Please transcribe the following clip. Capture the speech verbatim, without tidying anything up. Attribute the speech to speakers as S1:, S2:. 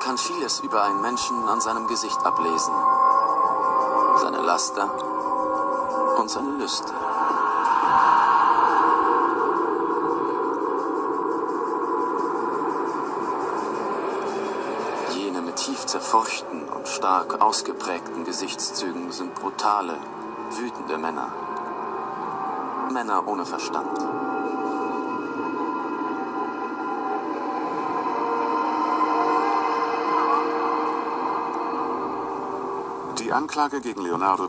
S1: kann vieles über einen Menschen an seinem Gesicht ablesen. Seine Laster und seine Lüste. Jene mit tief zerfurchten und stark ausgeprägten Gesichtszügen sind brutale, wütende Männer. Männer ohne Verstand.
S2: Die Anklage gegen Leonardo